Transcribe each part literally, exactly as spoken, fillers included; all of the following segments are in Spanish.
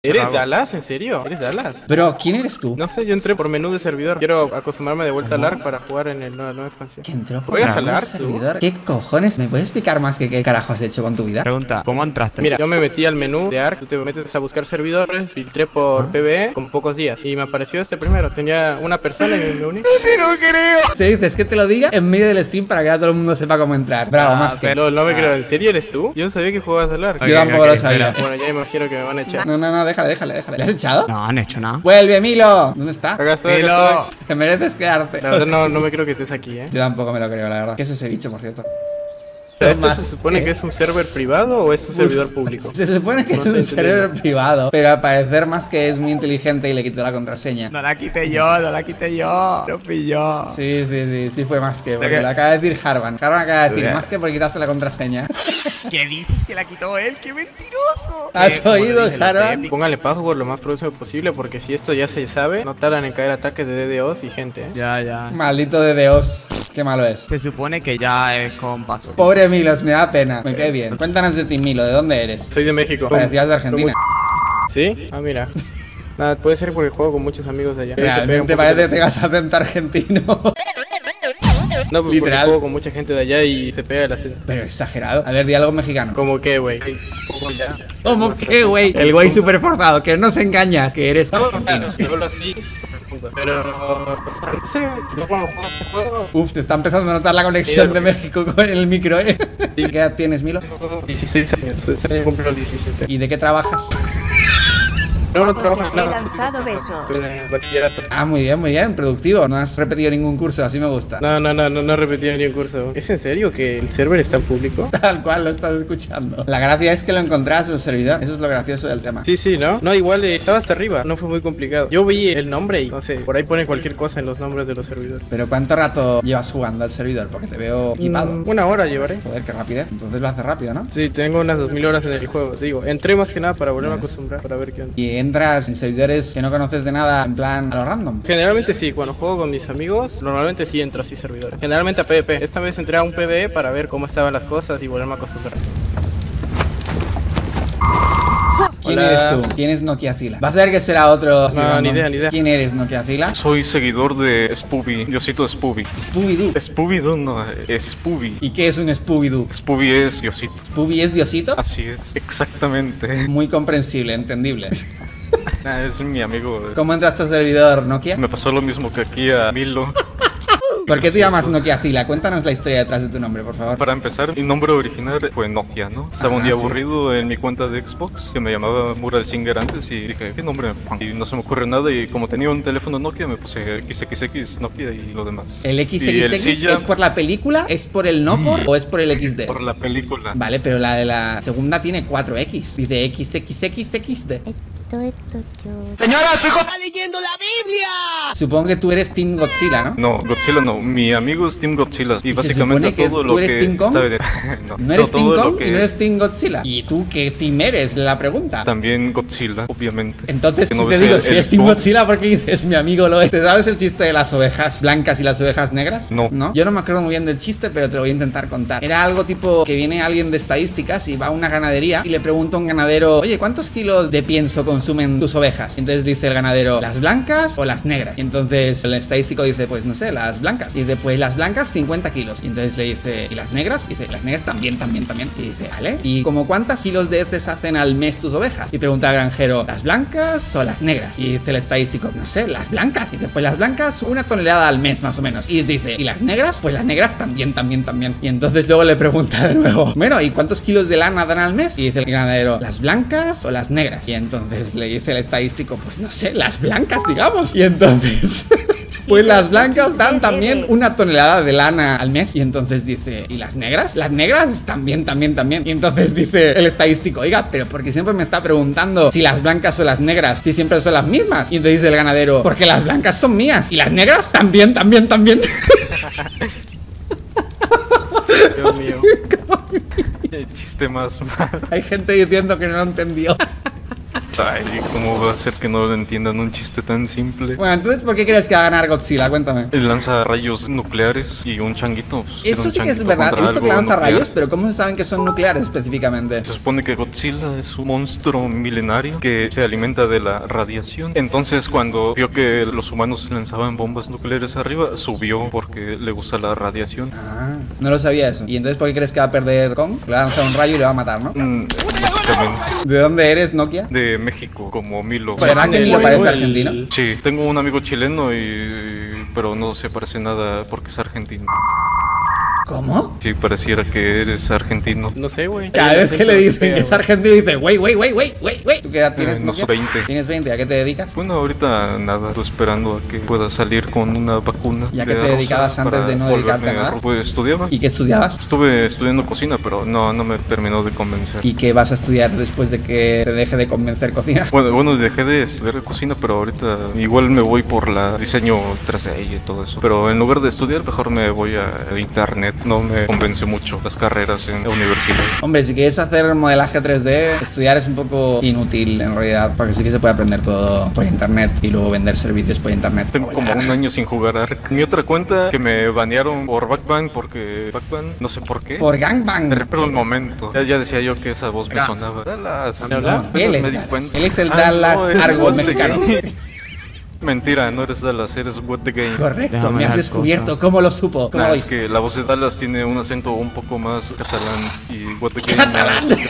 ¿Eres Dallas? ¿En serio? ¿Eres Dallas? Bro, ¿quién eres tú? No sé, yo entré por menú de servidor. Quiero acostumbrarme de vuelta al A R C para jugar en el nueva, nueva expansión. ¿Qué entró por ¿Juegas al menú A de R C, servidor? ¿Qué cojones? ¿Me puedes explicar más que qué carajo has hecho con tu vida? Pregunta, ¿cómo entraste? Mira, yo me metí al menú de A R C, tú te metes a buscar servidores, filtré por ¿Ah? P V E con pocos días y me apareció este primero. Tenía una persona y me uní. ¡No creo! Se dices que te lo diga en medio del stream para que ahora todo el mundo sepa cómo entrar. Bravo, Ah, más que. No, no me creo. ¿En serio eres tú? Yo no sabía que jugabas al A R C. Yo tampoco ok, lo sabía. espera. Bueno, ya imagino que me van a echar. No, no, no, déjale, déjale, déjale. ¿Le has echado? No han hecho nada. ¡Vuelve, Milo! ¿Dónde está? Acá estoy, acá Milo. estoy. Te mereces quedarte. La verdad no, no me creo que estés aquí, eh. Yo tampoco me lo creo, la verdad. ¿Qué es ese bicho, por cierto? ¿Esto Más se supone que- que es un server privado o es un servidor público? Se supone que No es un estoy server entendiendo. privado, pero al parecer más que es muy inteligente y le quitó la contraseña. No la quité yo, no la quité yo. Lo pilló. Sí, sí, sí, sí fue más que, porque que- lo acaba de decir Harvan. Harvan acaba de decir ¿Qué? más que por quitarse la contraseña. ¿Qué dices que la quitó él? ¡Qué mentiroso! ¿Has Eh, como le oído, dije, lo Harvan? de- Póngale password lo más próximo posible porque si esto ya se sabe, no tardan en caer ataques de D DoS y gente, eh. Ya, ya. Maldito de Dios. Qué malo es. Se supone que ya es con password. Pobre Milos, me da pena. Me cae bien. Cuéntanos de ti, Milo. ¿De dónde eres? Soy de México. Parecías de Argentina. ¿Sí? Ah, mira. Nada, puede ser porque juego con muchos amigos de allá. Se pega un Realmente poquito parece que la- tengas acento argentino. No, pues Literal. porque juego con mucha gente de allá y se pega el acento. Pero exagerado. A ver, di algo mexicano. ¿Cómo qué, güey? ¿Cómo ya? ¿Cómo que, güey? El güey súper forzado. Que no se engañas. Que eres No, argentino. yo hablo así, pero no sé, yo cuando juego ese juego, Uf, te está empezando a notar la conexión de México con el micro, ¿eh? ¿Y qué edad tienes, Milo? dieciséis años, este año cumplo los diecisiete. ¿Y de qué trabajas? No, no trabajo en He nada. lanzado besos. Estoy en el bachillerato. Ah, muy bien, muy bien. Productivo. No has repetido ningún curso. Así me gusta. No, no, no, no, no he repetido ni un curso. ¿Es en serio que el server está en público? Tal cual lo estás escuchando. La gracia es que lo encontrás en el servidor. Eso es lo gracioso del tema. Sí, sí, ¿no? No, igual eh, estaba hasta arriba, no fue muy complicado. Yo vi el nombre y no sé, por ahí pone cualquier cosa en los nombres de los servidores. Pero ¿cuánto rato llevas jugando al servidor? Porque te veo equipado. Mm, una hora llevaré. Joder, qué rapidez. Entonces lo hace rápido, ¿no? Sí, tengo unas dos mil horas en el juego. Te digo, entré más que nada para volverme a Yes. acostumbrar, para ver qué onda. Y entras en servidores que no conoces de nada, en plan a lo random. Generalmente sí, cuando juego con mis amigos, normalmente sí entro así servidores. Generalmente a PvP. Esta vez entré a un PvE para ver cómo estaban las cosas y volverme a acostumbrar. ¿Quién Hola. eres tú? ¿Quién es Nokia Zila? Vas a ver que será otro. así No, random. ni idea, ni idea. ¿Quién eres Nokia Zila? Soy seguidor de Spooby, Diosito Spooby. Scooby-Doo. Spooby-Doo no, es Spooby. ¿Y qué es un Scooby-Doo? Spooby es Diosito. ¿Scooby es Diosito? Así es, exactamente. Muy comprensible, entendible. Ah, es mi amigo. ¿Cómo entraste al servidor, Nokia? Me pasó lo mismo que aquí a Milo. ¿Por qué te llamas Nokia Zila? Cuéntanos la historia detrás de tu nombre, por favor. Para empezar, mi nombre original fue Nokia, ¿no? Estaba un Ah, día sí. aburrido en mi cuenta de Xbox, que me llamaba Mural Singer antes, y dije, ¿qué nombre me pongo? Y no se me ocurre nada, y como tenía un teléfono Nokia, me puse equis equis equis Nokia y lo demás. ¿El Y equis equis equis silla es por la película? ¿Es por el no por? ¿O es por el equis de? por la película. Vale, pero la de la segunda tiene cuatro equis. Dice equis equis equis equis de. ¡Señora, su hijo está leyendo la Biblia! Supongo que tú eres Team Godzilla, ¿no? No, Godzilla no, mi amigo es Team Godzilla. Y, ¿Y se básicamente supone que todo tú lo eres que Team Kong? está de- no, No eres todo Team lo Kong que y no eres Team Godzilla. ¿Y tú qué Team eres? La pregunta. También Godzilla, obviamente. Entonces, Que si no te ves digo, el- si el eres Team Kong. Godzilla, ¿por qué dices mi amigo lo es? ¿Te sabes el chiste de las ovejas blancas y las ovejas negras? No. ¿No? Yo no me acuerdo muy bien del chiste, pero te lo voy a intentar contar. Era algo tipo que viene alguien de estadísticas y va a una ganadería y le pregunta a un ganadero, oye, ¿cuántos kilos de pienso consumen tus ovejas? Y entonces dice el ganadero, ¿las blancas o las negras? Y entonces el estadístico dice, pues no sé, las blancas. Y dice, pues las blancas cincuenta kilos. Y entonces le dice, ¿y las negras? Y dice, las negras también, también, también. Y dice, vale. ¿Y como cuántas kilos de heces hacen al mes tus ovejas? Y pregunta al granjero, ¿las blancas o las negras? Y dice el estadístico, no sé, las blancas. Y dice, pues las blancas una tonelada al mes más o menos. Y dice, ¿y las negras? Pues las negras también, también, también. Y entonces luego le pregunta de nuevo, bueno, ¿y cuántos kilos de lana dan al mes? Y dice el ganadero, ¿las blancas o las negras? Y entonces le dice el estadístico, pues no sé, las blancas, digamos. Y entonces... Pues las blancas dan también una tonelada de lana al mes. Y entonces dice, ¿y las negras? Las negras también, también, también. Y entonces dice el estadístico, oiga, pero porque siempre me está preguntando si las blancas o las negras, si siempre son las mismas. Y entonces dice el ganadero, porque las blancas son mías. Y las negras también, también, también. Dios mío. El chiste más mal. Hay gente diciendo que no lo entendió. Ay, ¿cómo va a ser que no entiendan un chiste tan simple? Bueno, entonces, ¿por qué crees que va a ganar Godzilla? Cuéntame. Él lanza rayos nucleares y un changuito. Pues, era Eso un sí que es changuito verdad. He contra visto que algo lanza nuclear. rayos, pero ¿cómo se saben que son nucleares específicamente? Se supone que Godzilla es un monstruo milenario que se alimenta de la radiación. Entonces, cuando vio que los humanos lanzaban bombas nucleares arriba, subió porque le gusta la radiación. Ah, no lo sabía eso. ¿Y entonces por qué crees que va a perder Kong? Le va a lanzar un rayo y le va a matar, ¿no? Mm, básicamente. ¿De dónde eres, Nokia? De México, como Milo. ¿Será que el- Milo parece el- argentino? Sí, tengo un amigo chileno y... pero no se parece nada porque es argentino. ¿Cómo? Sí, pareciera que eres argentino. No sé, güey. Cada Hay vez un que le acento dicen que feo, es argentino, dice, wey, wey, wey, wey, wey, wey. ¿Tú qué edad tienes, Eh, no Nokia? soy veinte. Tienes veinte, ¿a qué te dedicas? Bueno, ahorita nada, estoy esperando a que pueda salir con una vacuna. ¿Y a de qué te rosa dedicabas antes para de no dedicarte a volverme nada? Pues estudiaba. ¿Y qué estudiabas? Estuve estudiando cocina, pero no, no me terminó de convencer. ¿Y qué vas a estudiar después de que te deje de convencer cocina? Bueno, bueno, dejé de estudiar cocina, pero ahorita igual me voy por la diseño tres D y todo eso. Pero en lugar de estudiar, mejor me voy a internet. No me convence mucho las carreras en la universidad. Hombre, si quieres hacer modelaje tres D, estudiar es un poco inútil en realidad, porque sí que se puede aprender todo por internet y luego vender servicios por internet. Tengo como un año sin jugar Ark. Mi otra cuenta que me banearon por Backbang porque Backbang, no sé por qué. Por gangbang. Me recuerdo el momento. Ya, ya decía yo que esa voz me sonaba. Dallas. No, No, él es me di Dallas. cuenta. Él es el Ah, Dallas no, es Argos What the mexicano. Game. Mentira, no eres Dallas, eres What the Game. Correcto, Déjame me has dar descubierto. cosa. ¿Cómo lo supo? ¿Cómo Nah, lo es hizo? que la voz de Dallas tiene un acento un poco más catalán y What the Game ¡Catalán! más-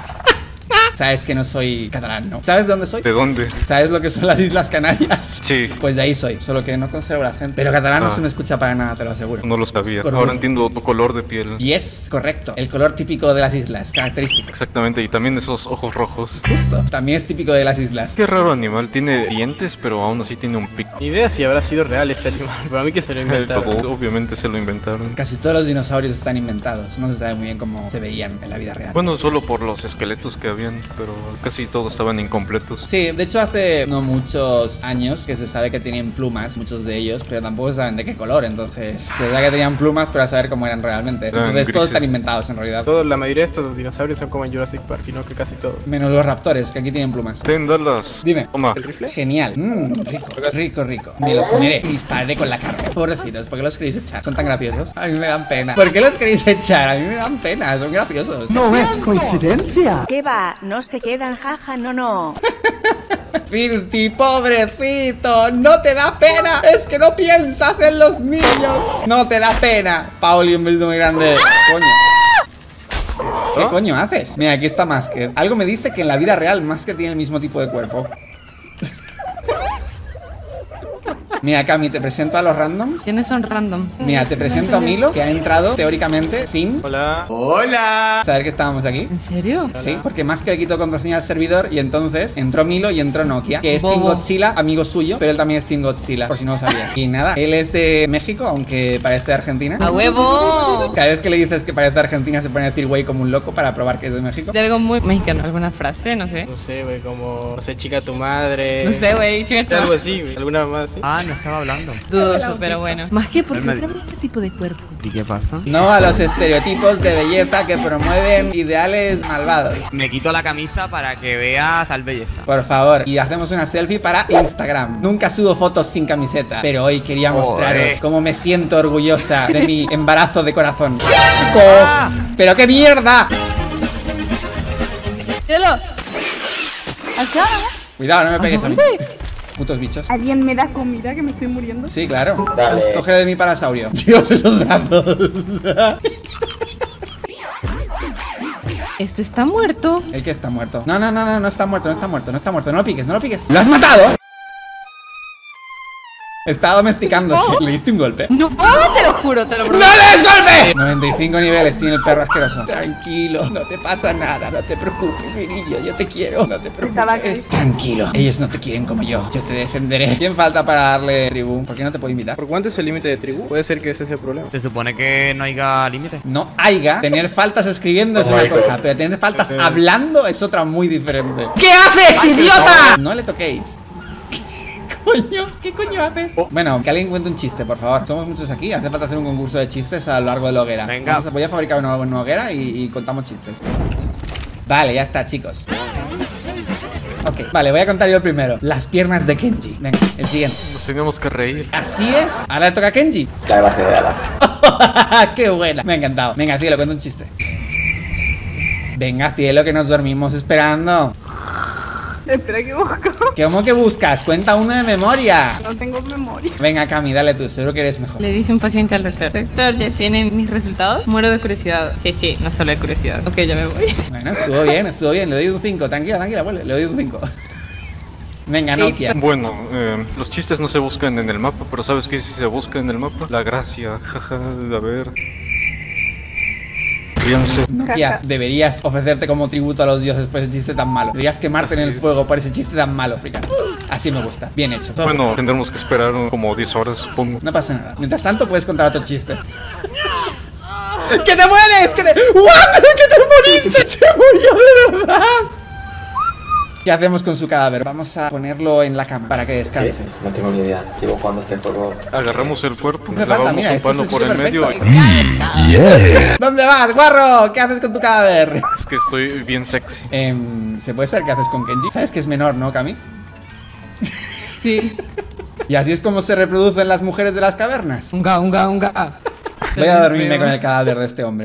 Sabes que no soy catalán, ¿no? ¿Sabes de dónde soy? ¿De dónde? ¿Sabes lo que son las Islas Canarias? Sí, Pues de ahí soy, solo que no conservo el acento. Pero catalán no Ah. se me escucha para nada, te lo aseguro. no lo sabía. Por Ahora favor. entiendo tu color de piel. Y es correcto, el color típico de las islas, característico. Exactamente, y también esos ojos rojos. Justo, también es típico de las islas. Qué raro animal, tiene dientes, pero aún así tiene un pico. Ni idea si habrá sido real ese animal. Para mí que se lo inventaron. Pero obviamente se lo inventaron. Casi todos los dinosaurios están inventados, no se sabe muy bien cómo se veían en la vida real. Bueno, solo por los esqueletos que habían, pero casi todos estaban incompletos. Sí, de hecho hace no muchos años que se sabe que tenían plumas, muchos de ellos, pero tampoco se saben de qué color, entonces se sabe que tenían plumas, pero a saber cómo eran realmente. Eran Entonces todos grises. están inventados en realidad. Todo, la mayoría de estos dinosaurios son como en Jurassic Park, sino que casi todos. Menos los raptores, que aquí tienen plumas. Ten, Dallas. Dime. Toma. ¿El rifle? Genial. Mmm, rico, rico, rico. Me lo comeré y dispararé con la carne. Pobrecitos, ¿por qué los queréis echar? ¿Son tan graciosos? A mí me dan pena. ¿Por qué los queréis echar? A mí me dan pena, son graciosos. No es coincidencia. ¿Qué va? No se quedan, jaja, no, no. Filthy, pobrecito, no te da pena. Es que no piensas en los niños. No te da pena. Pauli, un besito muy grande. Coño. ¿Qué coño haces? Mira, aquí está Masked. Algo me dice que en la vida real Masked tiene el mismo tipo de cuerpo. Mira, Cami, te presento a los randoms. ¿Quiénes son randoms? Mira, te presento a Milo, que ha entrado teóricamente sin Hola. saber que estábamos aquí. ¿En serio? Sí, porque más que le quitó contraseña al servidor y entonces entró Milo y entró Nokia, que es Team Bobo. Godzilla, amigo suyo, pero él también es Team Godzilla, por si no lo sabía. Y nada, él es de México, aunque parece de Argentina. ¡A huevo! Cada vez que le dices que parece de Argentina se pone a decir güey como un loco para probar que es de México. De algo muy mexicano. ¿Alguna frase? No sé. No sé, güey, como, no sé, chica tu madre. No sé, güey. chica, Algo así, güey. Alguna más, ¿sí? Ah, no estaba hablando. Dudoso, pero bueno. Más que porque Alma- otra vez ese tipo de cuerpo. ¿Y qué pasa? No a los estereotipos de belleza que promueven ideales malvados. Me quito la camisa para que vea tal belleza. Por favor, y hacemos una selfie para Instagram. Nunca subo fotos sin camiseta, pero hoy quería mostraros Joder. cómo me siento orgullosa de mi embarazo de corazón. Co- ¡Pero qué mierda! ¡Míralo! Acá, Cuidado, no me pegues a mí. ¿Dónde? Putos bichos. ¿alguien me da comida que me estoy muriendo? Sí, claro. Coge de mi parasaurio. Dios, esos brazos. Esto está muerto. El que está muerto. No, no, no, no, no está muerto, no está muerto, no está muerto. No lo piques, no lo piques. ¡Lo has matado! Está domesticándose. ¿Le diste un golpe? No, ¡oh, te lo juro, te lo ¡No prometo. le des golpe! noventa y cinco niveles tiene el perro asqueroso. Tranquilo, no te pasa nada, no te preocupes, mi niño, yo te quiero, no te Estaba preocupes. aquí. Tranquilo, ellos no te quieren como yo, yo te defenderé. ¿Quién falta para darle tribu? ¿Por qué no te puedo invitar? ¿Por cuánto es el límite de tribu? Puede ser que ese sea el problema. Se supone que no haya límite. No haya. Tener faltas escribiendo es una cosa, pero tener faltas hablando es otra muy diferente. ¿Qué haces, idiota? No le toquéis. ¿Qué coño? ¿Qué coño haces? Bueno, que alguien cuente un chiste, por favor. Somos muchos aquí, hace falta hacer un concurso de chistes a lo largo de la hoguera. Venga. Vamos a- voy a fabricar una, una hoguera y, y contamos chistes. Vale, ya está, chicos. Ok, vale, voy a contar yo el primero. Las piernas de Kenji. Venga, el siguiente. Nos teníamos que reír. Así es. Ahora le toca a Kenji. La gracia de alas. ¡Qué buena! Me ha encantado. Venga, cielo, cuenta un chiste. Venga, cielo, que nos dormimos esperando. Espera que busco. ¿Cómo que buscas? Cuenta uno de memoria. No tengo memoria. Venga, Cami, dale tú, seguro que eres mejor. Le dice un paciente al doctor. Doctor, ¿ya tienen mis resultados? Muero de curiosidad. Jeje, no solo de curiosidad. Ok, ya me voy. Bueno, estuvo bien, estuvo bien. Le doy un cinco. Tranquila, tranquila, vuelve. Le doy un cinco. Venga, Nokia. Bueno, eh, los chistes no se buscan en el mapa, pero ¿sabes qué sí se busca en el mapa? La gracia, jaja, a ver. Ríanse. Nokia, deberías ofrecerte como tributo a los dioses por ese chiste tan malo. Deberías quemarte Así en el es. fuego por ese chiste tan malo, Frica. Así me gusta. Bien hecho. Bueno, tendremos que esperar como diez horas, supongo. No pasa nada. Mientras tanto, puedes contar otro chiste. ¡Que te mueres! ¡Que te... ¡What! ¡Que te moriste! ¡Se murió de verdad! ¿Qué hacemos con su cadáver? Vamos a ponerlo en la cama para que descanse. No tengo ni idea. Llevo jugando este juego. Agarramos el cuerpo, No hace le falta, lavamos mira, un esto palo es por el perfecto. medio. y- ¿Dónde vas, guarro? ¿Qué haces con tu cadáver? Es que estoy bien sexy. Em, ¿Se puede saber qué haces con Kenji? ¿Sabes que es menor, no, Cami? Sí. Y así es como se reproducen las mujeres de las cavernas. Unga, unga, unga. Voy a dormirme con el cadáver de este hombre.